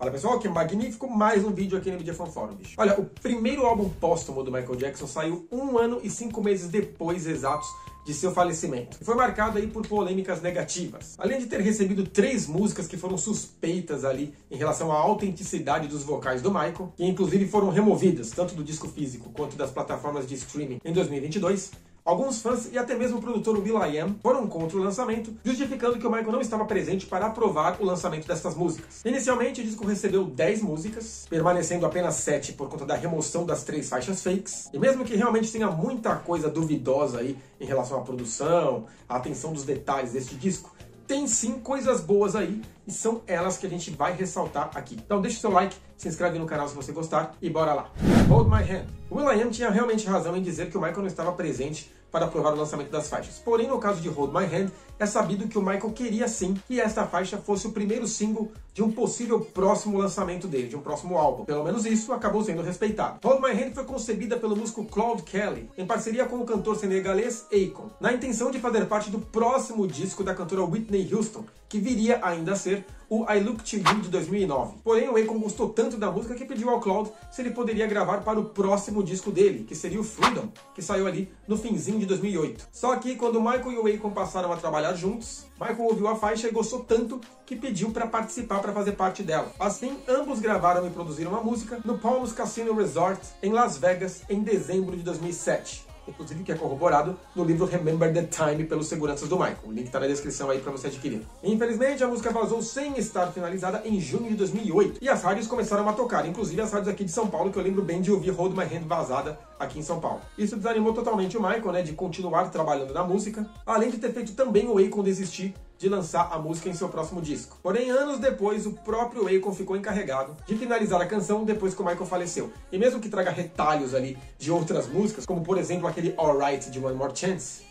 Fala pessoal, que magnífico, mais um vídeo aqui no Mídia Fanfórum, bicho. Olha, o primeiro álbum póstumo do Michael Jackson saiu 1 ano e 5 meses depois exatos de seu falecimento. E foi marcado aí por polêmicas negativas. Além de ter recebido 3 músicas que foram suspeitas ali em relação à autenticidade dos vocais do Michael, que inclusive foram removidas tanto do disco físico quanto das plataformas de streaming em 2022, alguns fãs e até mesmo o produtor will.i.am foram contra o lançamento, justificando que o Michael não estava presente para aprovar o lançamento dessas músicas. Inicialmente, o disco recebeu 10 músicas, permanecendo apenas 7 por conta da remoção das 3 faixas fakes. E mesmo que realmente tenha muita coisa duvidosa aí em relação à produção, à atenção dos detalhes deste disco, tem sim coisas boas aí, e são elas que a gente vai ressaltar aqui. Então deixa o seu like, se inscreve no canal se você gostar, e bora lá! Hold My Hand. O will.i.am tinha realmente razão em dizer que o Michael não estava presente para aprovar o lançamento das faixas. Porém, no caso de Hold My Hand, é sabido que o Michael queria sim que esta faixa fosse o primeiro single de um possível próximo lançamento dele, de um próximo álbum. Pelo menos isso acabou sendo respeitado. Hold My Hand foi concebida pelo músico Claude Kelly, em parceria com o cantor senegalês Akon, na intenção de fazer parte do próximo disco da cantora Whitney Houston, que viria ainda a ser o I Look to You de 2009. Porém, o Akon gostou tanto da música que pediu ao Claude se ele poderia gravar para o próximo disco dele, que seria o Freedom, que saiu ali no finzinho de 2008. Só que quando o Michael e o Akon passaram a trabalhar juntos, Michael ouviu a faixa e gostou tanto que pediu para participar, para fazer parte dela. Assim, ambos gravaram e produziram uma música no Palms Casino Resort em Las Vegas em dezembro de 2007. Inclusive que é corroborado no livro Remember the Time pelos seguranças do Michael. O link tá na descrição aí para você adquirir. Infelizmente, a música vazou sem estar finalizada em junho de 2008. E as rádios começaram a tocar, inclusive as rádios aqui de São Paulo, que eu lembro bem de ouvir Hold My Hand vazada aqui em São Paulo. Isso desanimou totalmente o Michael, né, de continuar trabalhando na música, além de ter feito também o Akon desistir de lançar a música em seu próximo disco. Porém, anos depois, o próprio Akon ficou encarregado de finalizar a canção depois que o Michael faleceu. E mesmo que traga retalhos ali de outras músicas, como por exemplo aquele Alright de One More Chance,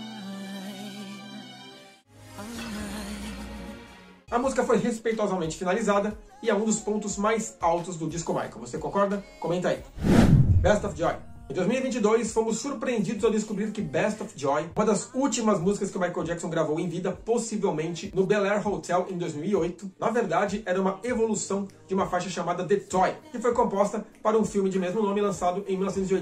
a música foi respeitosamente finalizada e é um dos pontos mais altos do disco Michael. Você concorda? Comenta aí. Best of Joy. Em 2022, fomos surpreendidos ao descobrir que Best of Joy, uma das últimas músicas que o Michael Jackson gravou em vida, possivelmente no Bel Air Hotel em 2008, na verdade era uma evolução de uma faixa chamada The Toy, que foi composta para um filme de mesmo nome lançado em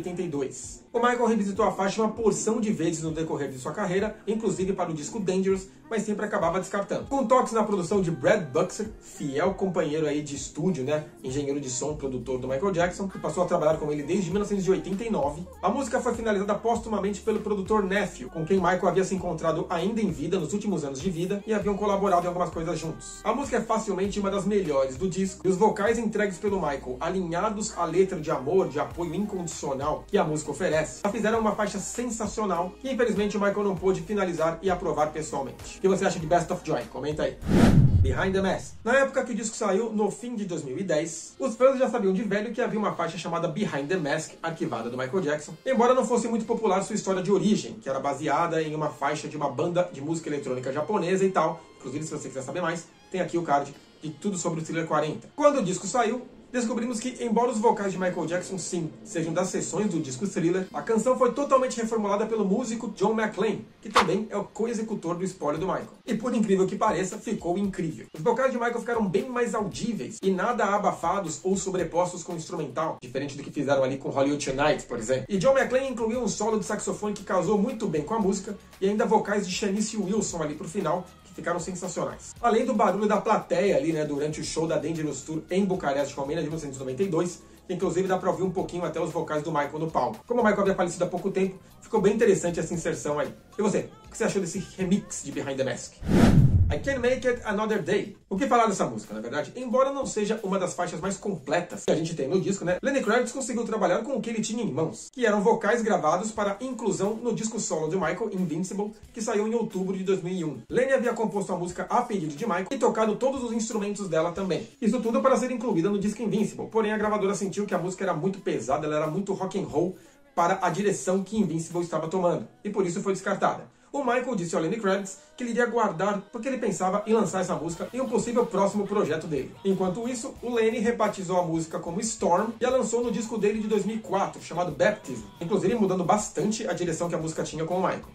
1982. O Michael revisitou a faixa uma porção de vezes no decorrer de sua carreira, inclusive para o disco Dangerous, mas sempre acabava descartando. Com toques na produção de Brad Buxer, fiel companheiro aí de estúdio, né, engenheiro de som, produtor do Michael Jackson, que passou a trabalhar com ele desde 1989, a música foi finalizada póstumamente pelo produtor Nephew, com quem Michael havia se encontrado ainda em vida nos últimos anos de vida e haviam colaborado em algumas coisas juntos. A música é facilmente uma das melhores do disco, e os vocais entregues pelo Michael, alinhados à letra de amor, de apoio incondicional que a música oferece, a fizeram uma faixa sensacional que infelizmente o Michael não pôde finalizar e aprovar pessoalmente. O que você acha de Best of Joy? Comenta aí. Behind the Mask. Na época que o disco saiu, no fim de 2010, os fãs já sabiam de velho que havia uma faixa chamada Behind the Mask, arquivada do Michael Jackson, embora não fosse muito popular sua história de origem, que era baseada em uma faixa de uma banda de música eletrônica japonesa e tal. Inclusive, se você quiser saber mais, tem aqui o card de tudo sobre o Thriller 40. Quando o disco saiu, descobrimos que, embora os vocais de Michael Jackson, sim, sejam das sessões do disco Thriller, a canção foi totalmente reformulada pelo músico John McClain, que também é o co-executor do spoiler do Michael. E por incrível que pareça, ficou incrível. Os vocais de Michael ficaram bem mais audíveis e nada abafados ou sobrepostos com o instrumental, diferente do que fizeram ali com Hollywood Tonight, por exemplo. E John McClain incluiu um solo de saxofone que casou muito bem com a música e ainda vocais de Shanice Wilson ali pro final, ficaram sensacionais. Além do barulho da plateia ali, né, durante o show da Dangerous Tour em Bucareste, Romênia, de 1992, que inclusive dá pra ouvir um pouquinho até os vocais do Michael no palco. Como o Michael havia falecido há pouco tempo, ficou bem interessante essa inserção aí. E você, o que você achou desse remix de Behind the Mask? I Can't Make It Another Day. O que falar dessa música, na verdade? Embora não seja uma das faixas mais completas que a gente tem no disco, né? Lenny Kravitz conseguiu trabalhar com o que ele tinha em mãos, que eram vocais gravados para inclusão no disco solo de Michael, Invincible, que saiu em outubro de 2001. Lenny havia composto a música a pedido de Michael e tocado todos os instrumentos dela também. Isso tudo para ser incluída no disco Invincible, porém a gravadora sentiu que a música era muito pesada, ela era muito rock and roll para a direção que Invincible estava tomando, e por isso foi descartada. O Michael disse ao Lenny Kravitz que ele iria guardar porque ele pensava em lançar essa música em um possível próximo projeto dele. Enquanto isso, o Lenny rebatizou a música como Storm e a lançou no disco dele de 2004, chamado Baptism, inclusive mudando bastante a direção que a música tinha com o Michael.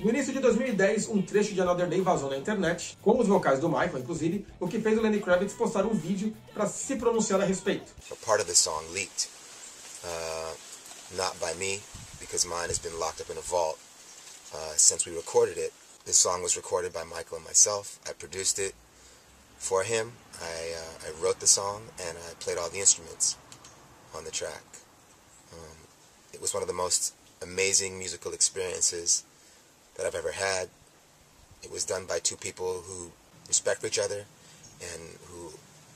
No início de 2010, um trecho de Another Day vazou na internet, com os vocais do Michael, inclusive, o que fez o Lenny Kravitz postar um vídeo para se pronunciar a respeito. A part of the song leaked, not by me, because mine has been locked up in a vault since we recorded it. This song was recorded by Michael and myself. I produced it for him. I wrote the song and I played all the instruments on the track. It was one of the most amazing musical experiences that I've ever had. It was done by two people who respect each other and who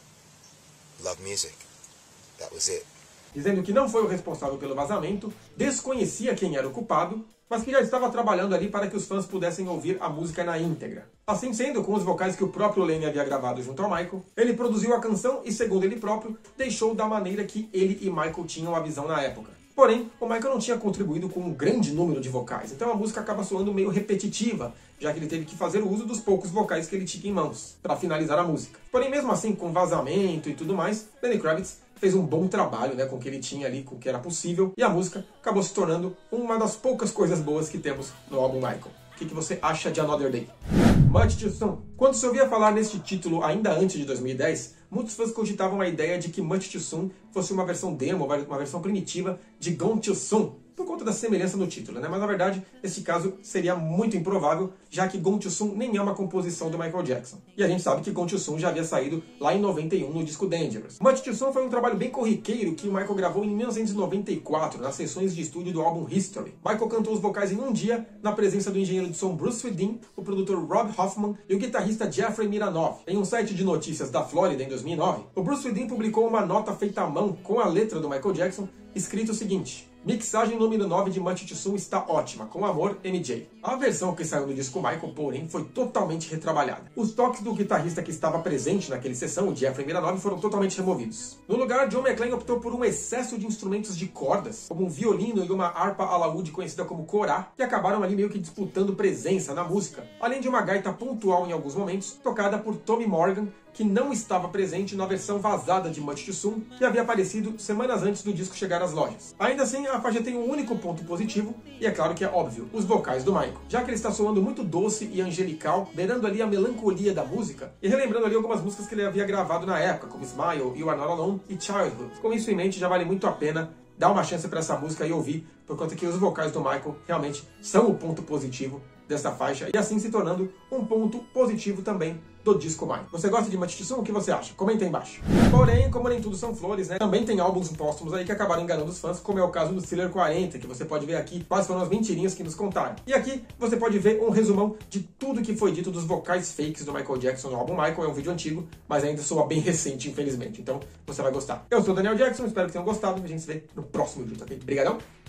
love music. That was it. Dizendo que não foi o responsável pelo vazamento, desconhecia quem era o culpado, mas que já estava trabalhando ali para que os fãs pudessem ouvir a música na íntegra. Assim sendo, com os vocais que o próprio Lenny havia gravado junto ao Michael, ele produziu a canção e, segundo ele próprio, deixou da maneira que ele e Michael tinham a visão na época. Porém, o Michael não tinha contribuído com um grande número de vocais, então a música acaba soando meio repetitiva, já que ele teve que fazer o uso dos poucos vocais que ele tinha em mãos, para finalizar a música. Porém, mesmo assim, com vazamento e tudo mais, Lenny Kravitz fez um bom trabalho, né, com o que ele tinha ali, com o que era possível, e a música acabou se tornando uma das poucas coisas boas que temos no álbum Michael. O que você acha de Another Day? Much Too Soon. Quando se ouvia falar neste título ainda antes de 2010, muitos fãs cogitavam a ideia de que Much Too Soon fosse uma versão demo, uma versão primitiva de Gone Too Soon, por conta da semelhança no título, né? Mas na verdade, esse caso seria muito improvável, já que Gone Too Soon nem é uma composição do Michael Jackson. E a gente sabe que Gone Too Soon já havia saído lá em 91 no disco Dangerous. Much Too Soon foi um trabalho bem corriqueiro que o Michael gravou em 1994, nas sessões de estúdio do álbum History. Michael cantou os vocais em um dia, na presença do engenheiro de som Bruce Swedin, o produtor Rob Hoffman e o guitarrista Jeffrey Miranov. Em um site de notícias da Flórida em 2009, o Bruce Swedin publicou uma nota feita à mão com a letra do Michael Jackson, escrito o seguinte: mixagem número 9 de Much Too Soon está ótima, com amor, MJ. A versão que saiu no disco Michael, porém, foi totalmente retrabalhada. Os toques do guitarrista que estava presente naquela sessão, o Jeffrey Miranov, foram totalmente removidos. No lugar, John McClain optou por um excesso de instrumentos de cordas, como um violino e uma harpa alaúde conhecida como corá, que acabaram ali meio que disputando presença na música, além de uma gaita pontual em alguns momentos, tocada por Tommy Morgan, que não estava presente na versão vazada de Much Too Soon, que havia aparecido semanas antes do disco chegar às lojas. Ainda assim, a faixa tem um único ponto positivo, e é claro que é óbvio, os vocais do Michael. Já que ele está soando muito doce e angelical, beirando ali a melancolia da música, e relembrando ali algumas músicas que ele havia gravado na época, como Smile, You Are Not Alone e Childhood. Com isso em mente, já vale muito a pena dar uma chance para essa música e ouvir, por conta que os vocais do Michael realmente são o ponto positivo dessa faixa, e assim se tornando um ponto positivo também do disco Michael. Você gosta de Much Too Soon? O que você acha? Comenta aí embaixo. Porém, como nem tudo são flores, né? Também tem álbuns póstumos aí que acabaram enganando os fãs, como é o caso do Thriller 40, que você pode ver aqui quais foram as mentirinhas que nos contaram. E aqui você pode ver um resumão de tudo que foi dito dos vocais fakes do Michael Jackson no álbum Michael. É um vídeo antigo, mas ainda soa bem recente, infelizmente. Então você vai gostar. Eu sou o Daniel Jackson, espero que tenham gostado. A gente se vê no próximo vídeo, tá ok? Obrigadão!